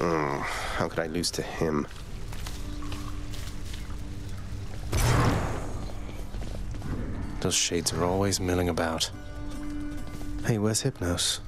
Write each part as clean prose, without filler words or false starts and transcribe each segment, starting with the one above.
How could I lose to him? Those shades are always milling about. Hey, where's Hypnos?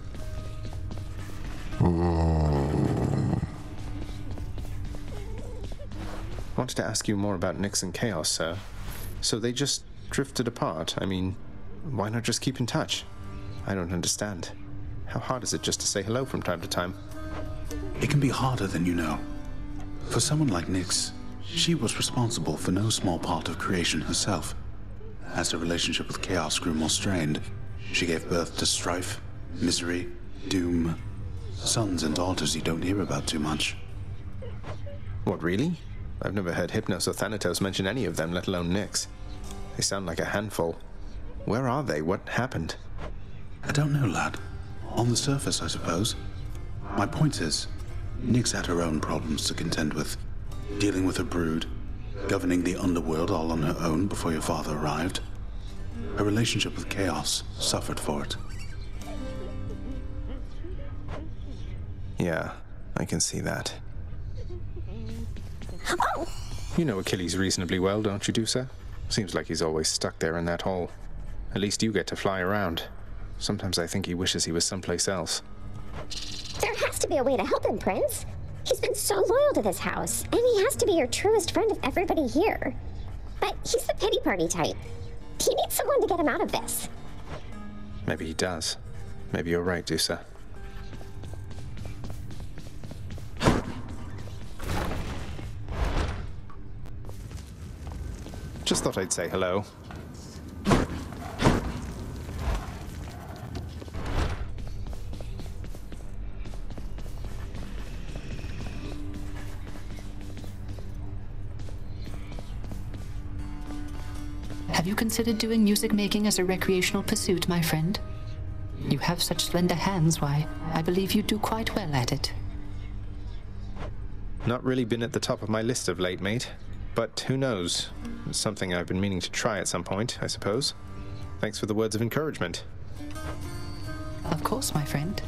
Wanted to ask you more about Nyx and Chaos, sir. So they just drifted apart. I mean, why not just keep in touch? I don't understand. How hard is it just to say hello from time to time? It can be harder than you know. For someone like Nyx, she was responsible for no small part of creation herself. As her relationship with Chaos grew more strained, she gave birth to strife, misery, doom, sons and daughters you don't hear about too much. What, really? I've never heard Hypnos or Thanatos mention any of them, let alone Nyx. They sound like a handful. Where are they? What happened? I don't know, lad. On the surface, I suppose. My point is, Nyx had her own problems to contend with. Dealing with her brood, governing the underworld all on her own before your father arrived. Her relationship with Chaos suffered for it. Yeah, I can see that. You know Achilles reasonably well, don't you, Dusa? Seems like he's always stuck there in that hole. At least you get to fly around. Sometimes I think he wishes he was someplace else. There has to be a way to help him, Prince. He's been so loyal to this house, and he has to be your truest friend of everybody here. But he's the pity party type. He needs someone to get him out of this. Maybe he does. Maybe you're right, Dusa. Just thought I'd say hello. Have you considered doing music making as a recreational pursuit, my friend? You have such slender hands, why, I believe you do quite well at it. Not really been at the top of my list of late, mate. But who knows? It's something I've been meaning to try at some point, I suppose. Thanks for the words of encouragement. Of course, my friend.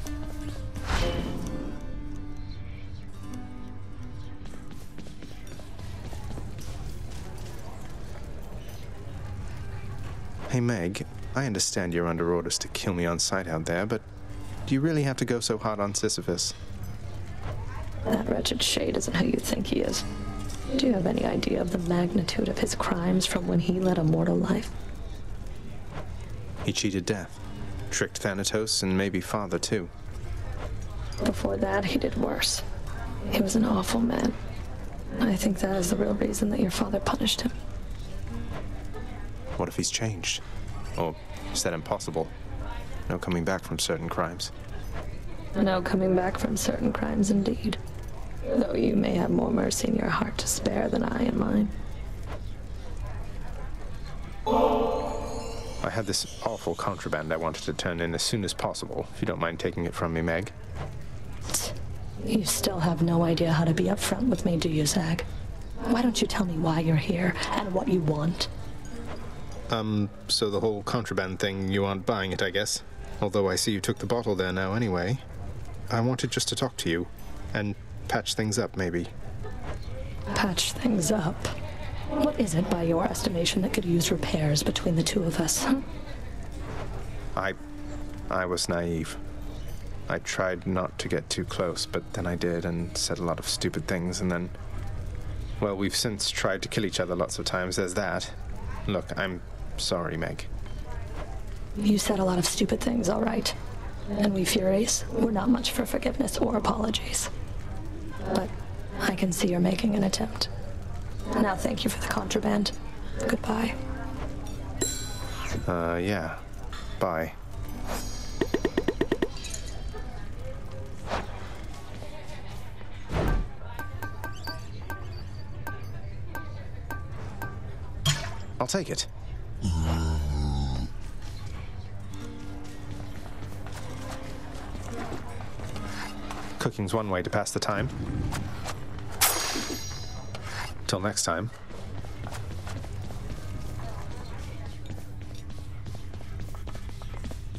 Hey, Meg, I understand you're under orders to kill me on sight out there, but do you really have to go so hard on Sisyphus? That wretched shade isn't who you think he is. Do you have any idea of the magnitude of his crimes from when he led a mortal life? He cheated death, tricked Thanatos, and maybe father, too. Before that, he did worse. He was an awful man. I think that is the real reason that your father punished him. What if he's changed? Or said impossible? No coming back from certain crimes. No coming back from certain crimes, indeed. Though you may have more mercy in your heart to spare than I in mine. I had this awful contraband I wanted to turn in as soon as possible, if you don't mind taking it from me, Meg. You still have no idea how to be upfront with me, do you, Zag? Why don't you tell me why you're here and what you want? So the whole contraband thing, you aren't buying it, I guess. Although I see you took the bottle there now anyway. I wanted just to talk to you, and patch things up, maybe. Patch things up? What is it, by your estimation, that could use repairs between the two of us? I was naive. I tried not to get too close, but then I did, and said a lot of stupid things, and then... Well, we've since tried to kill each other lots of times, there's that. Look, I'm sorry, Meg. You said a lot of stupid things, all right. And we Furies, we're not much for forgiveness or apologies. But I can see you're making an attempt. Now thank you for the contraband. Goodbye. Yeah. Bye. I'll take it. Cooking's one way to pass the time. Till next time.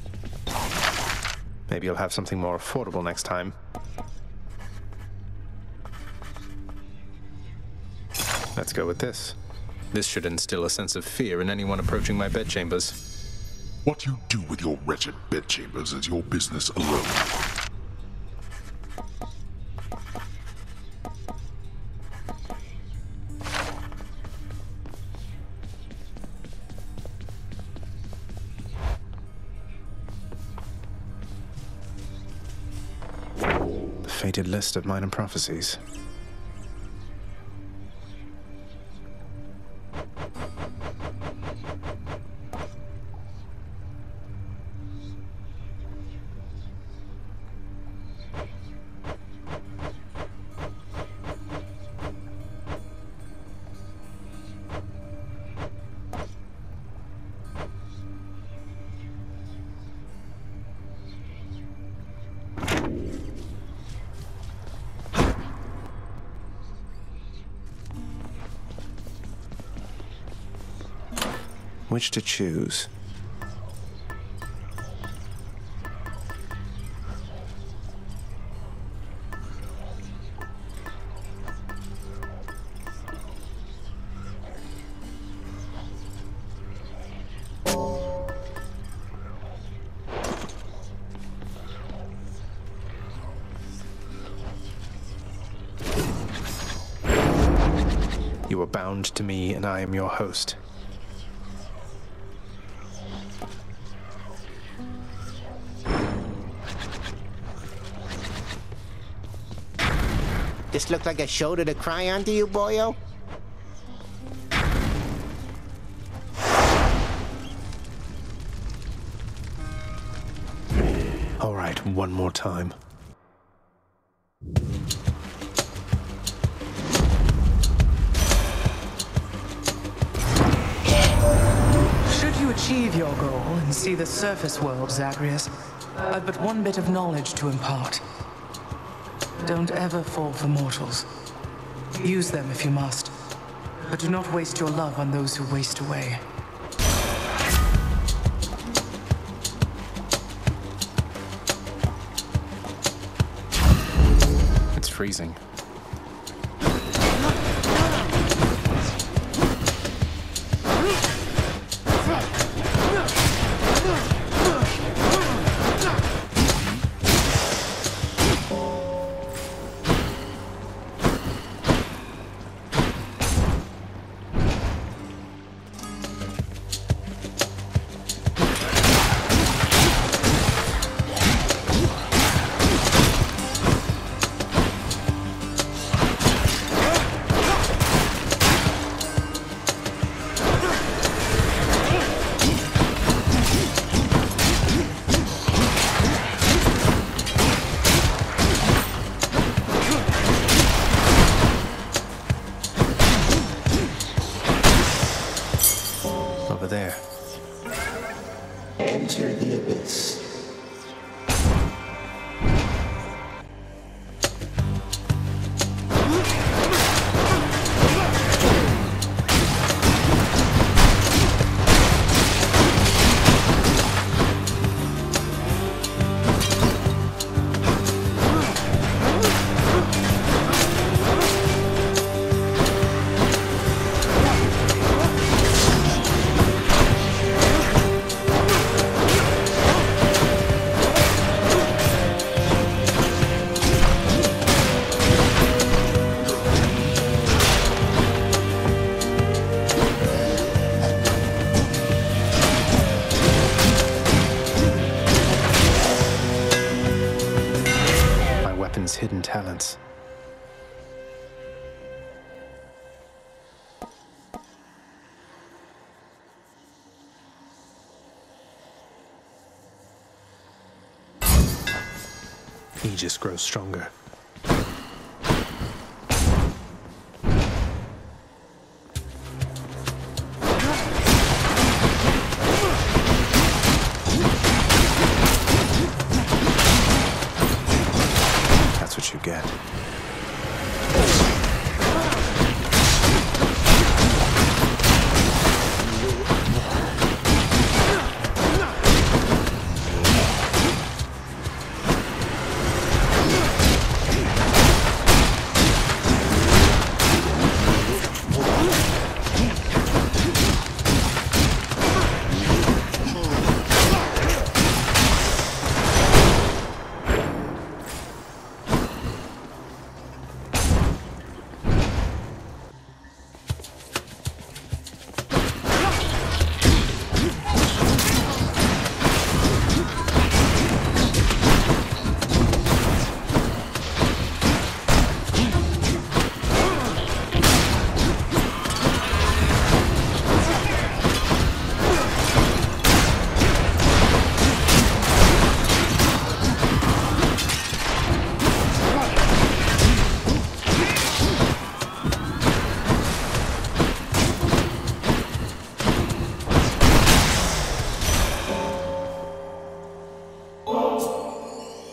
Maybe you'll have something more affordable next time. Let's go with this. This should instill a sense of fear in anyone approaching my bedchambers. What you do with your wretched bedchambers is your business alone. The fated list of minor prophecies. Which to choose? You are bound to me, and I am your host. This look like a shoulder to cry on to you, boyo? All right, one more time. Should you achieve your goal and see the surface world, Zagreus, I've but one bit of knowledge to impart. Don't ever fall for mortals. Use them if you must, but do not waste your love on those who waste away. It's freezing. Over there. Enter the abyss. Hidden talents. Aegis grows stronger. That's what you get.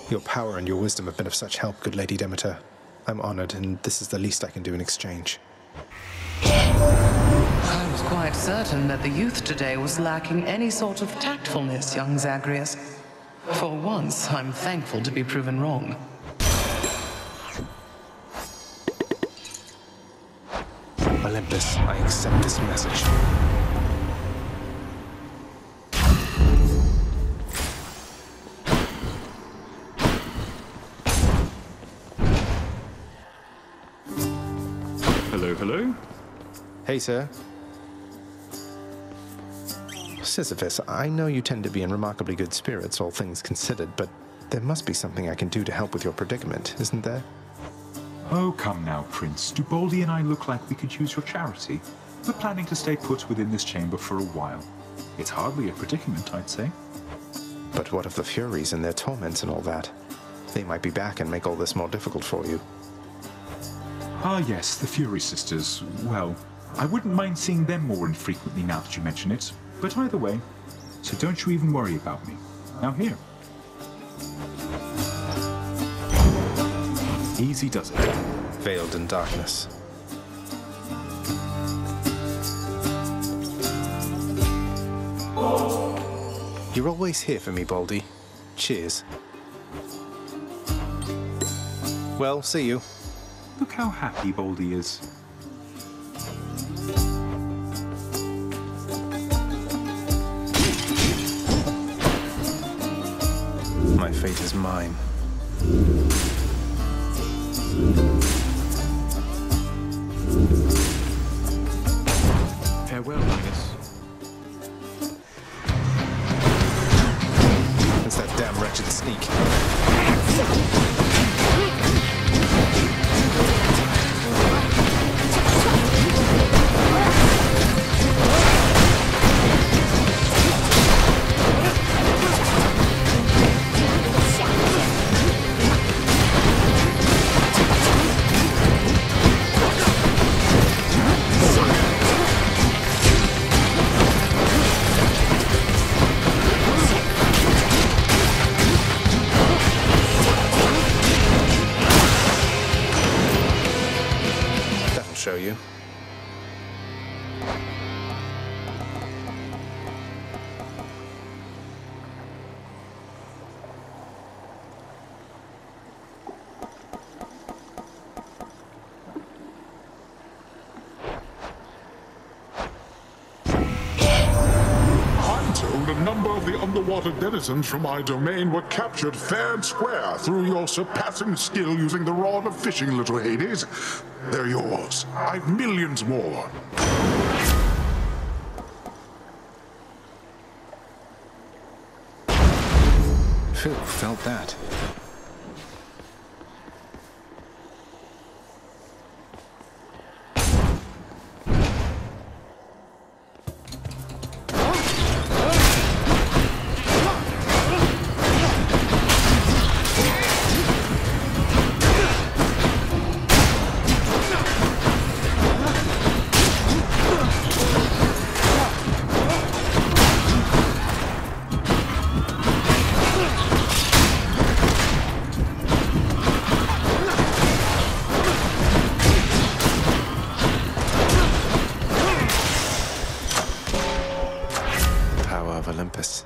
Your power and your wisdom have been of such help, good Lady Demeter. I'm honored, and this is the least I can do in exchange. I was quite certain that the youth today was lacking any sort of tactfulness, young Zagreus. For once, I'm thankful to be proven wrong. Olympus, I accept this message. Hello, hello. Hey, sir. Sisyphus, I know you tend to be in remarkably good spirits, all things considered, but there must be something I can do to help with your predicament, isn't there? Oh, come now, Prince. Do Baldy and I look like we could use your charity? We're planning to stay put within this chamber for a while. It's hardly a predicament, I'd say. But what of the Furies and their torments and all that? They might be back and make all this more difficult for you. Ah, yes, the Fury Sisters. Well, I wouldn't mind seeing them more infrequently now that you mention it. But either way, so don't you even worry about me. Now here. Easy does it. Veiled in darkness. You're always here for me, Baldy. Cheers. Well, see you. Look how happy Baldy is. My fate is mine. Farewell, Linus. It's that damn wretched sneak. Show you. I'm told a number of the underwater denizens from my domain were captured fair and square through your surpassing skill using the rod of fishing, little Hades. They're yours. I've millions more. Phew, felt that. Olympus.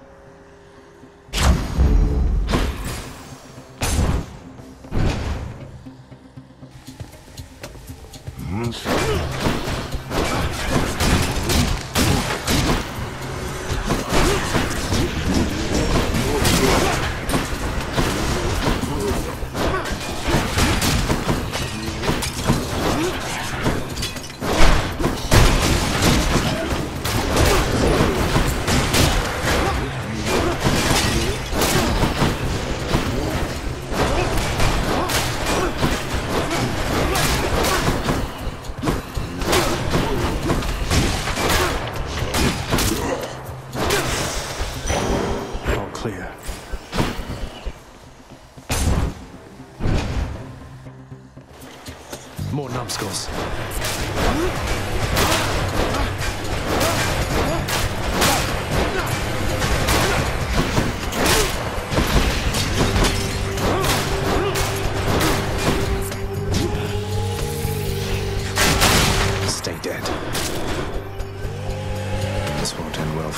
More numbskulls.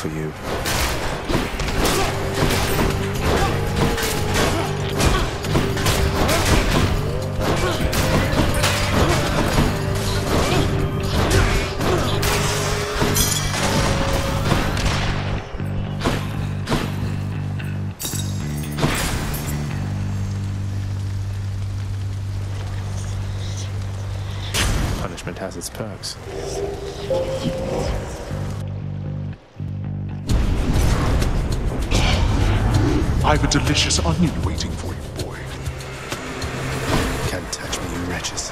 for you. Punishment has its perks. I've a delicious onion waiting for you, boy. Can't touch me, you wretches.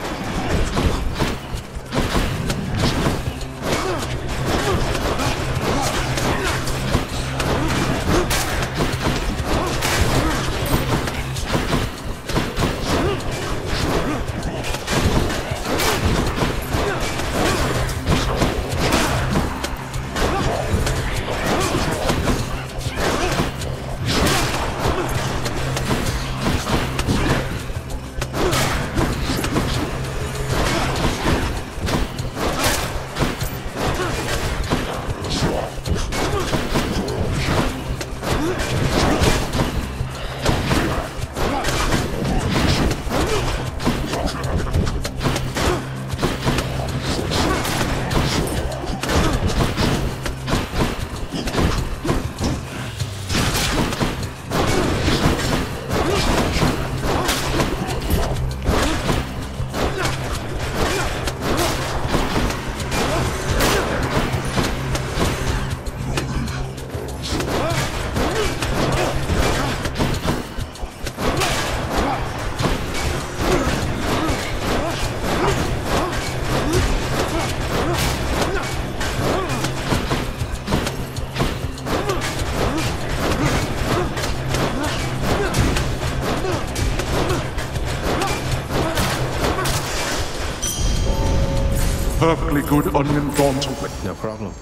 Perfectly good onion drawn to it. No problem.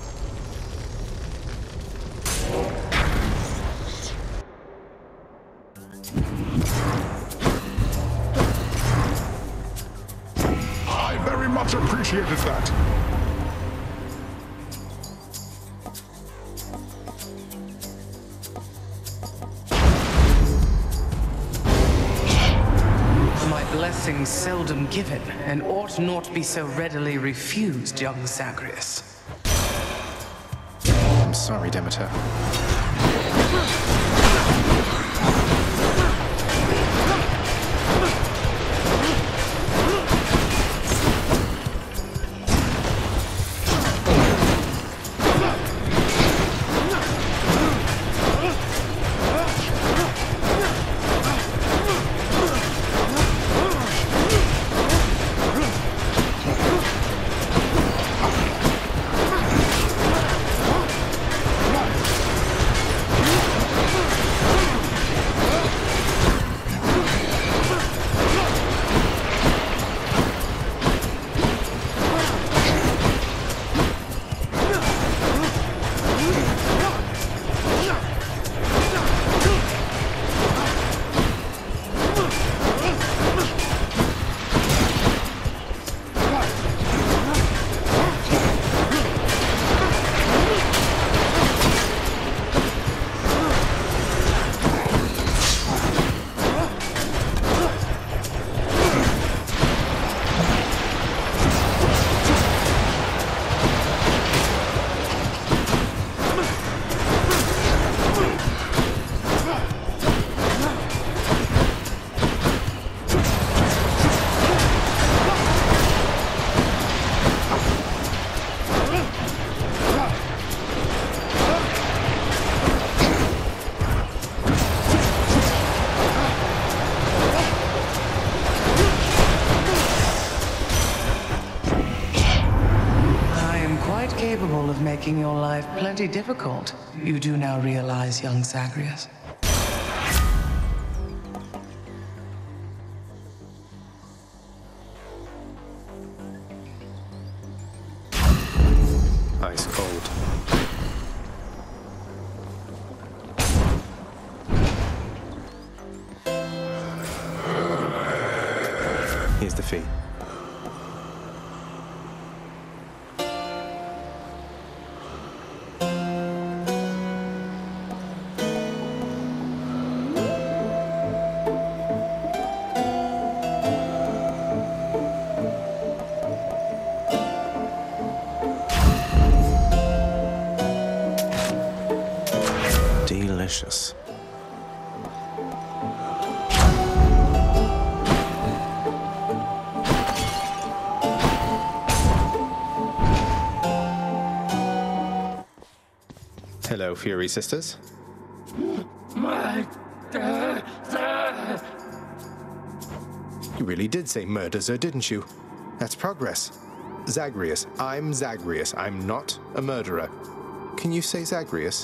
I very much appreciated that. My blessings seldom given, and ought not be so readily refused, young Zagreus. I'm sorry, Demeter. Capable of making your life plenty difficult. You do now realize, young Zagreus. Ice cold. Here's the fee. cautious. Hello, Fury Sisters. You really did say murder, sir, didn't you? That's progress. Zagreus. I'm Zagreus. I'm not a murderer. Can you say Zagreus?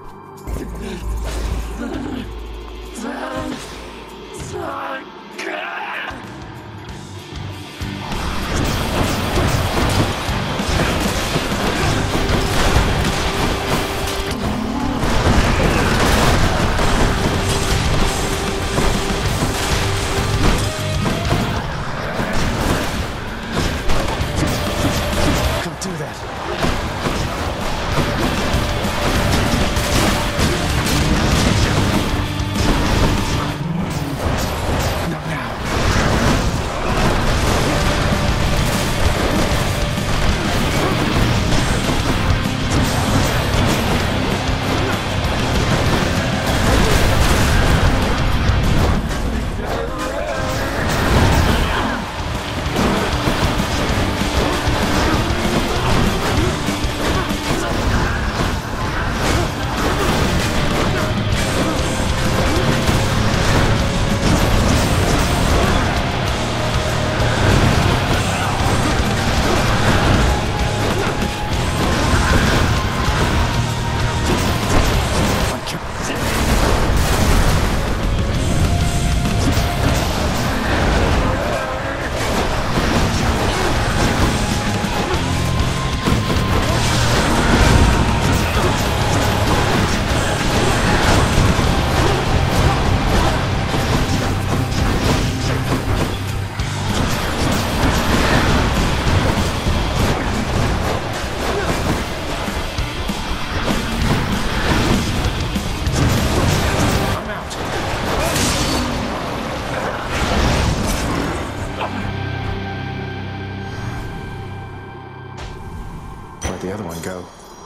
Where'd the other one go?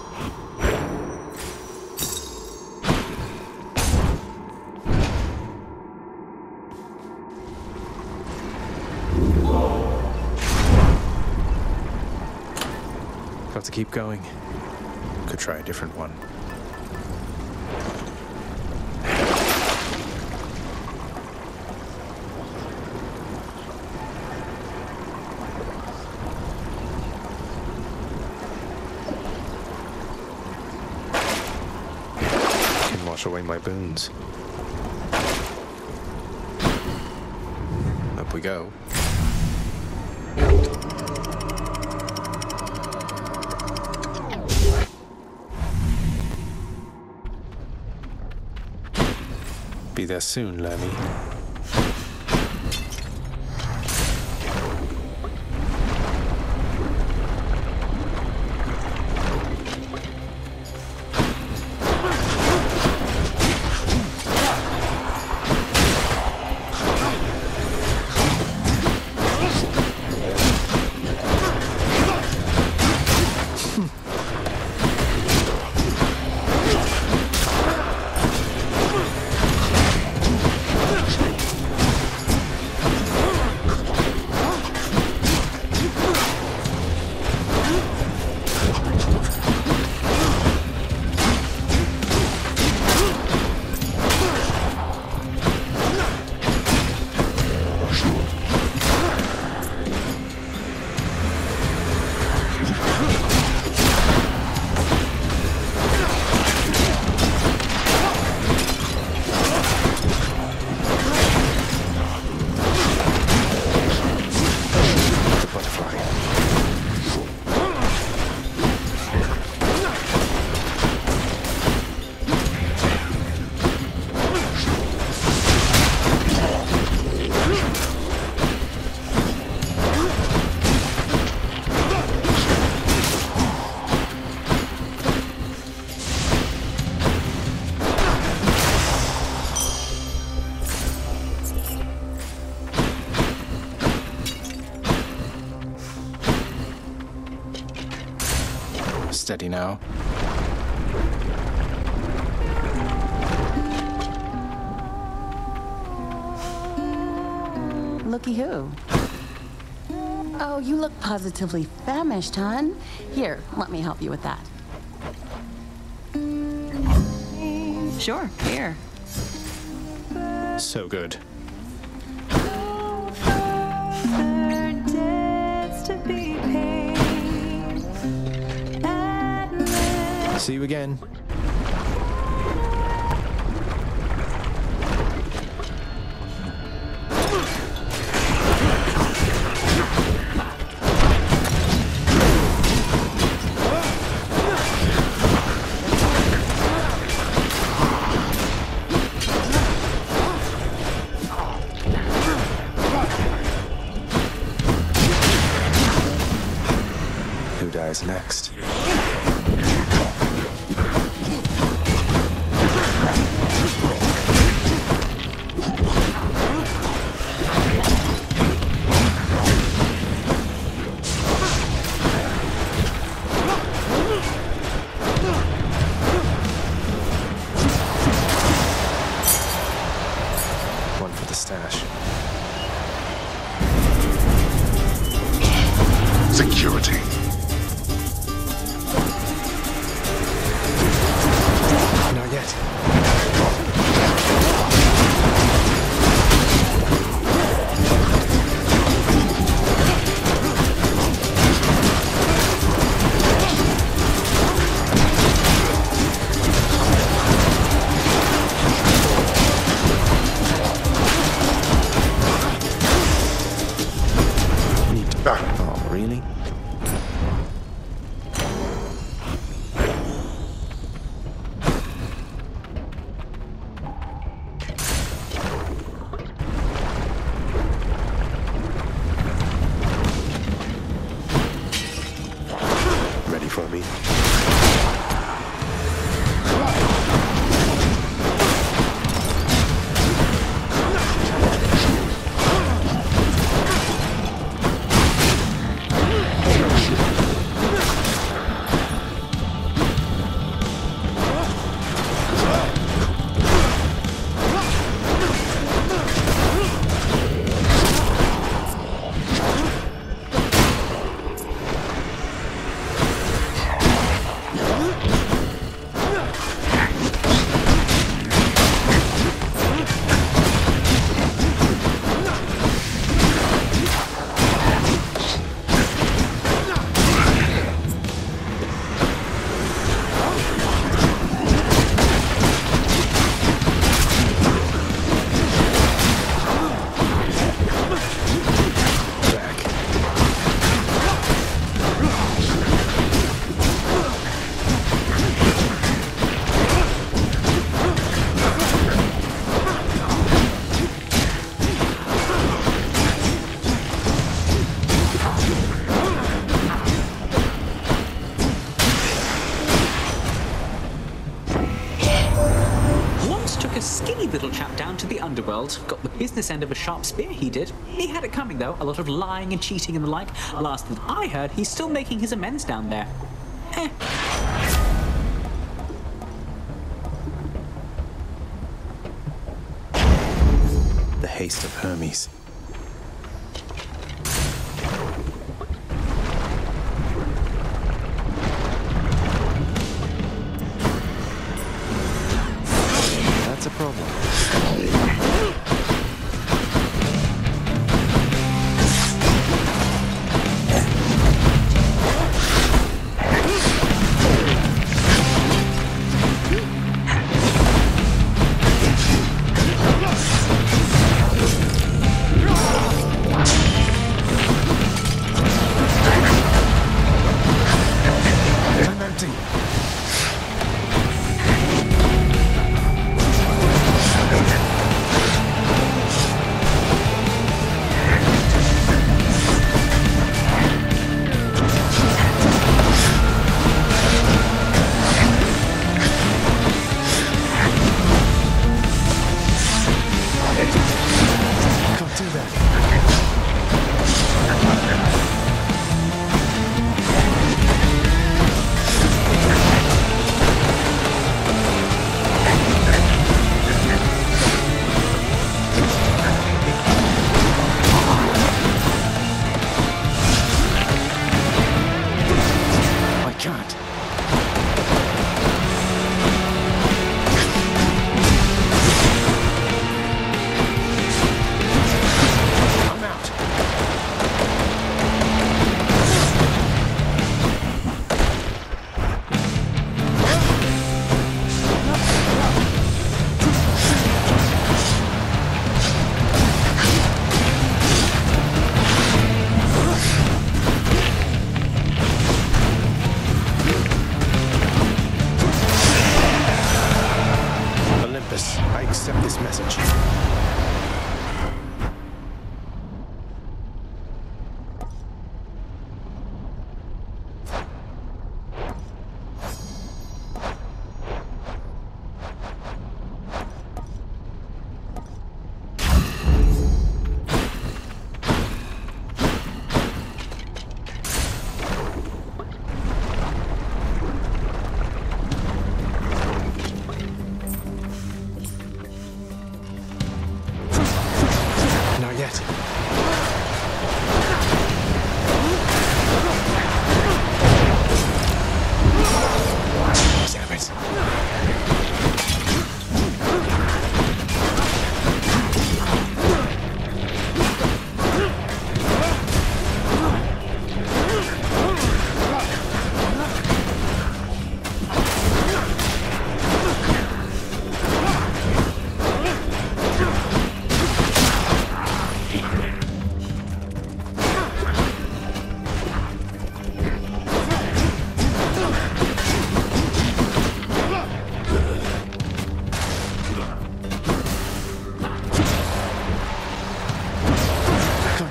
Got to keep going. Could try a different one. Can wash away my boons. Up we go. Be there soon, Lemmy. Steady now. Looky who. Oh, you look positively famished, hon. Here, let me help you with that. Sure, here. So good. See you again. Who dies next? One for the stash. Security. Not yet. Oh, really? Ready for me? Skinny little chap down to the underworld. Got the business end of a sharp spear, he did. He had it coming, though. A lot of lying and cheating and the like. Last that I heard, he's still making his amends down there. The haste of Hermes. That's a problem. I'm empty.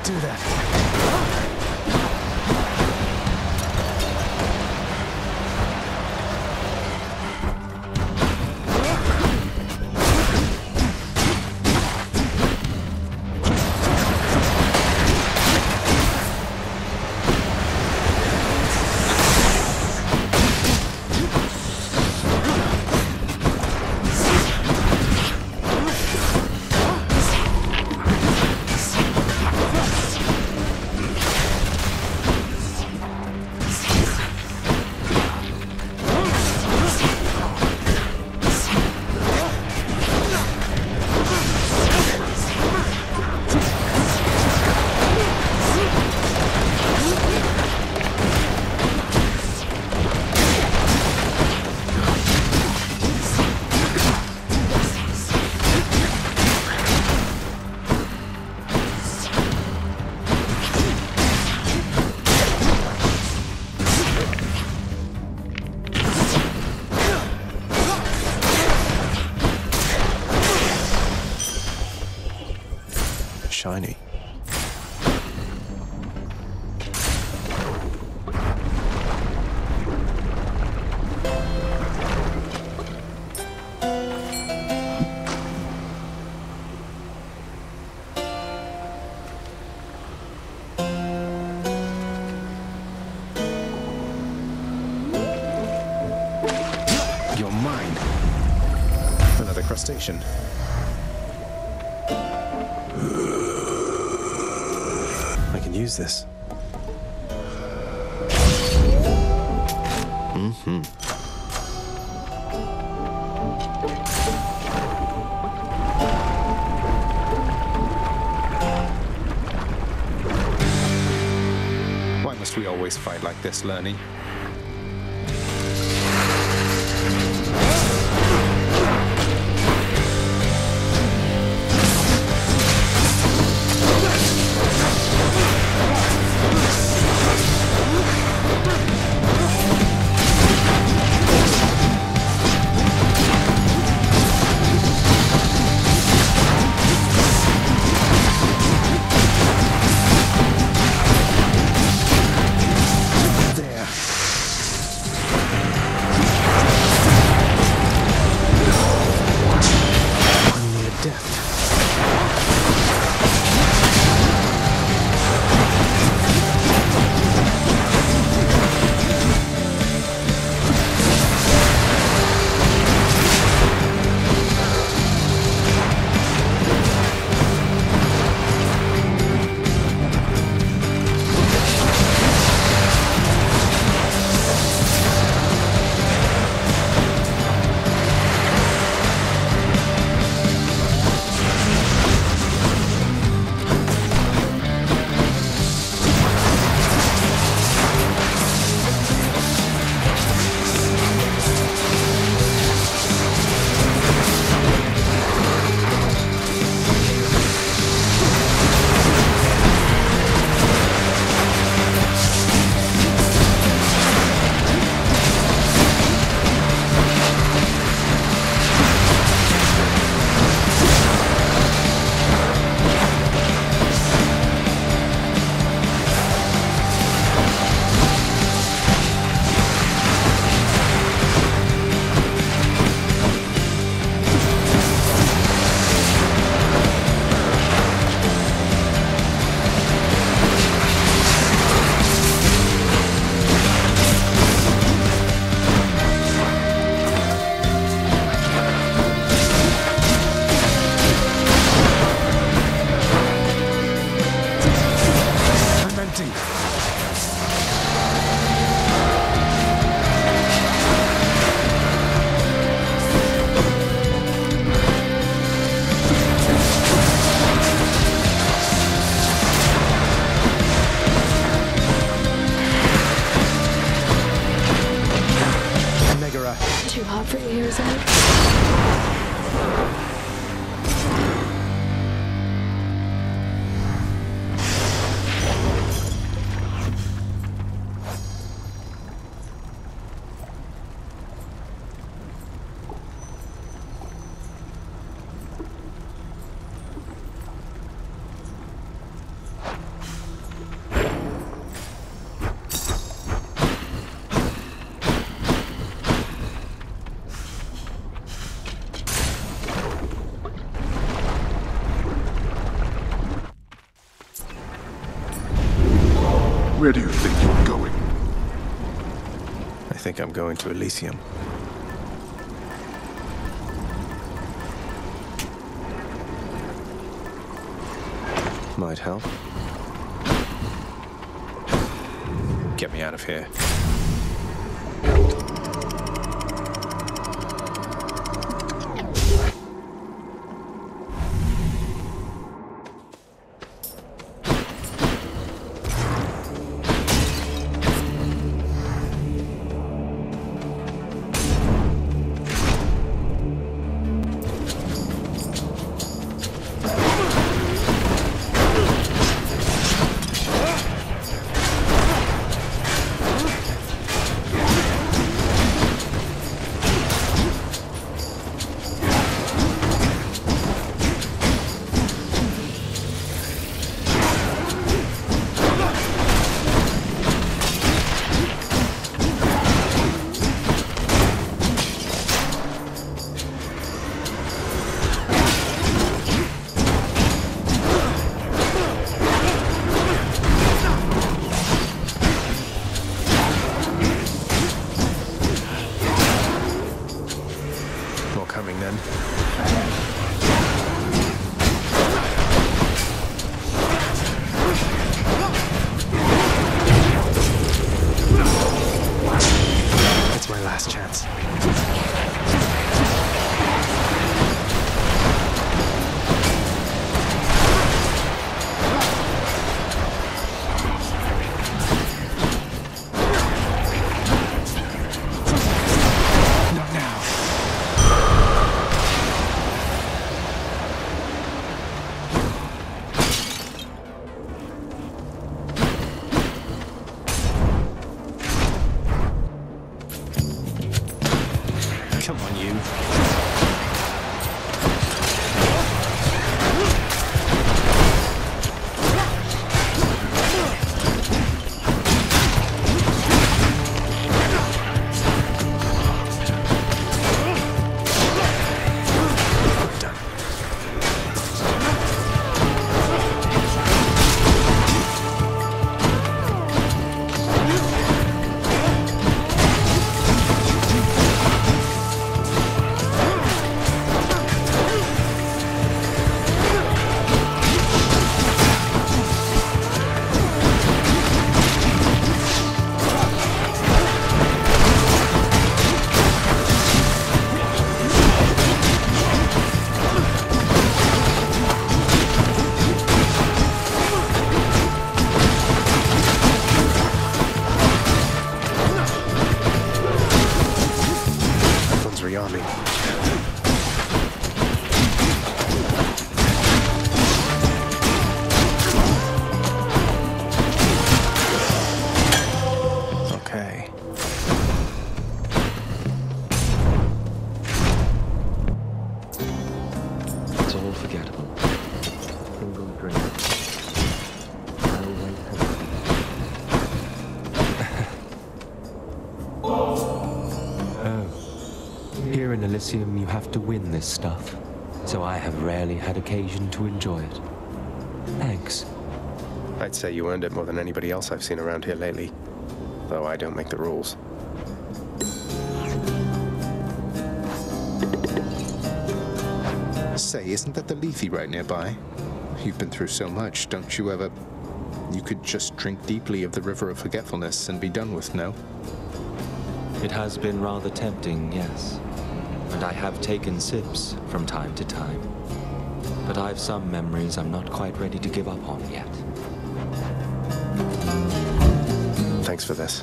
do that. Shiny. You're mine. Another crustacean. I can use this. Why must we always fight like this, Lerny? Too hot for your ears, Ed? Where do you think you're going? I think I'm going to Elysium. Might help. Get me out of here. Here in Elysium, you have to win this stuff, so I have rarely had occasion to enjoy it. Thanks. I'd say you earned it more than anybody else I've seen around here lately, though I don't make the rules. Say, isn't that the Lethe right nearby? You've been through so much, don't you ever... You could just drink deeply of the river of forgetfulness and be done with, no? It has been rather tempting, yes. And I have taken sips from time to time. But I've some memories I'm not quite ready to give up on yet. Thanks for this.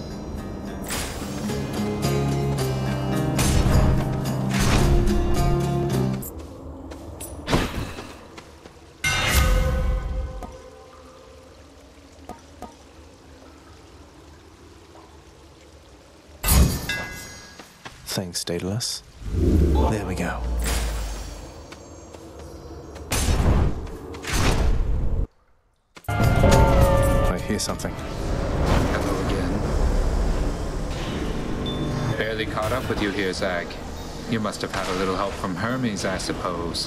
Thanks, Daedalus. There we go. I hear something. Hello again. Barely caught up with you here, Zag. You must have had a little help from Hermes, I suppose.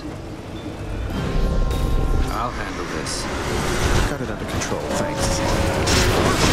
I'll handle this. Got it under control, thanks.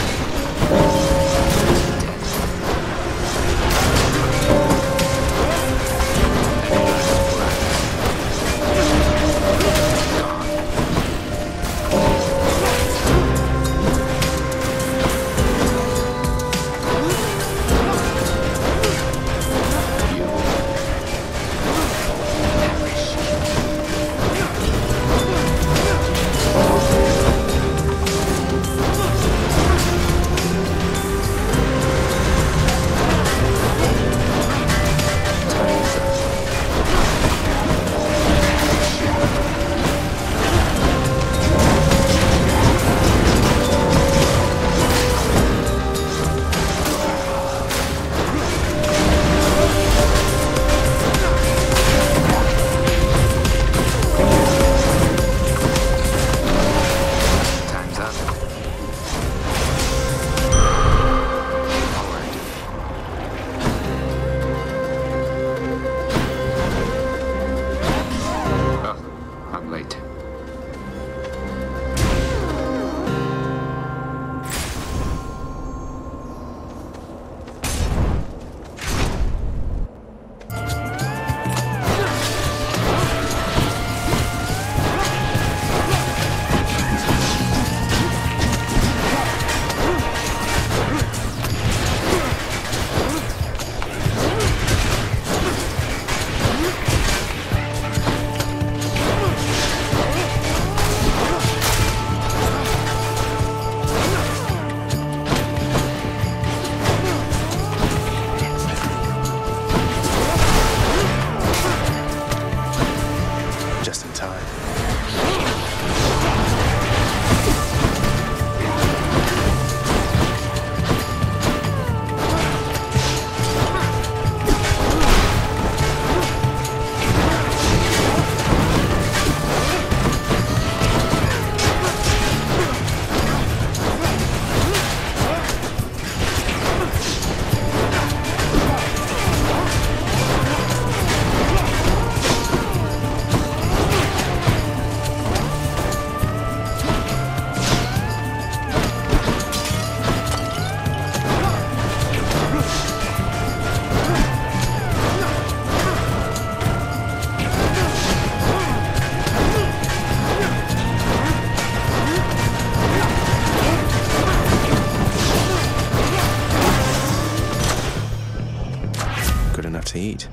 to eat.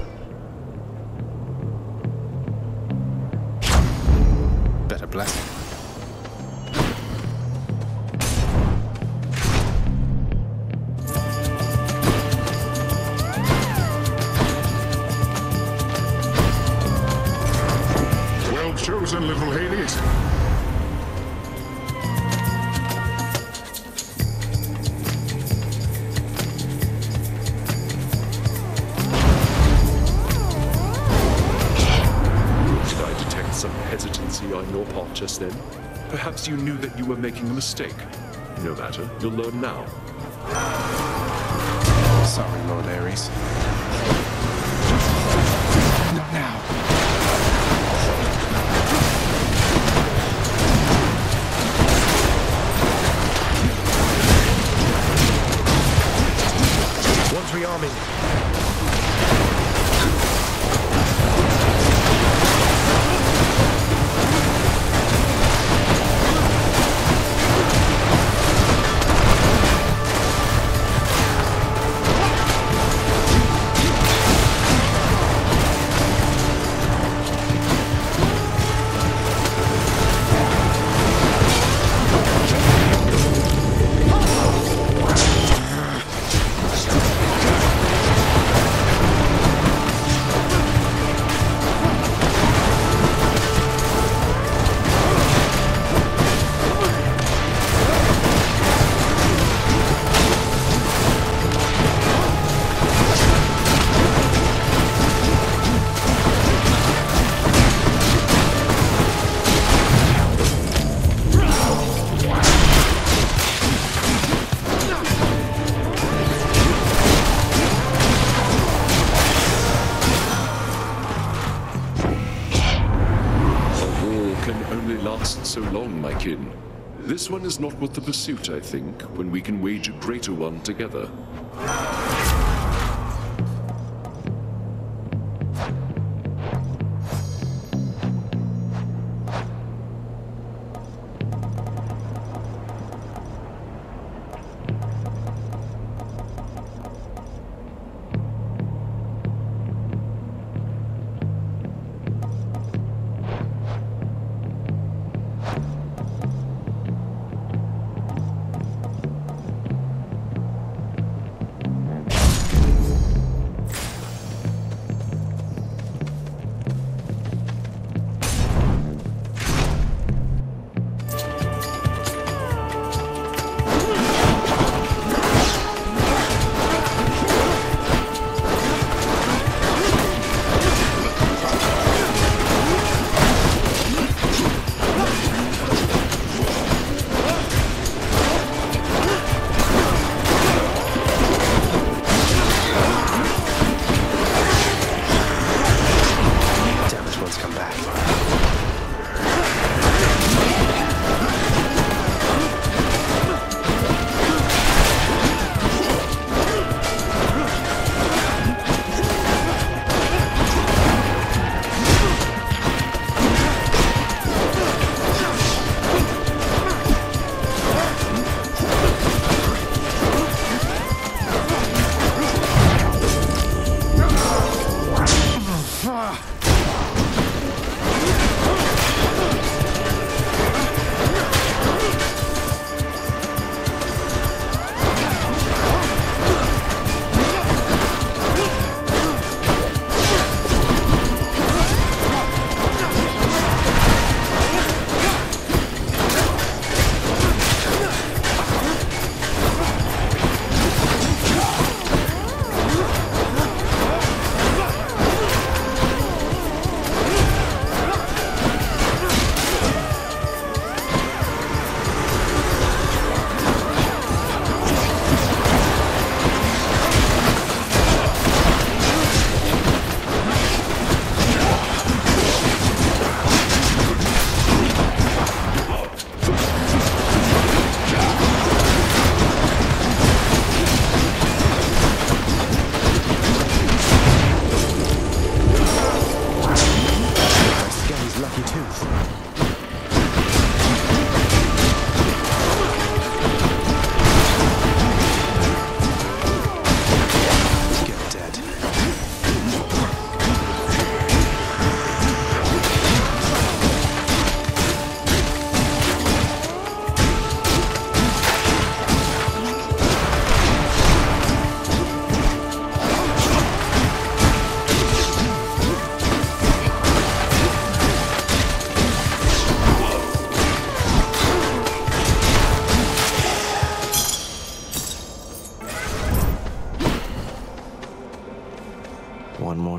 Better bless him. Well chosen, little Hades. Some hesitancy on your part just then. Perhaps you knew that you were making a mistake. No matter, you'll learn now. Sorry, Lord Ares. Not now. One's rearming. So long, my kin. This one is not worth the pursuit, I think, when we can wage a greater one together.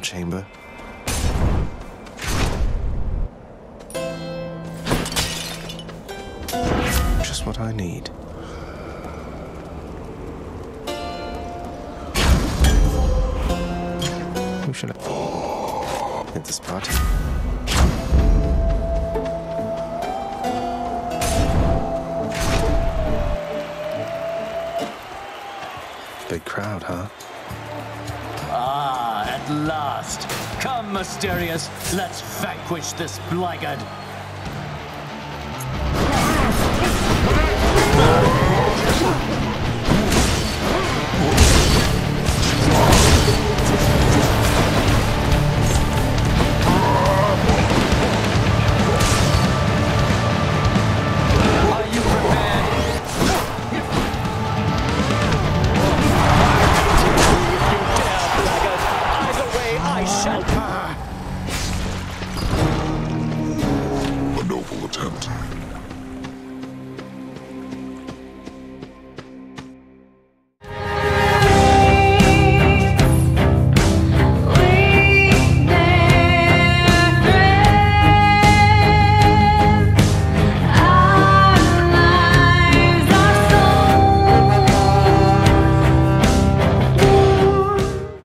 chamber. Just what I need. We should have hit the spot. Big crowd, huh? Ah, at last. Come, Mysterious. Let's vanquish this blackguard.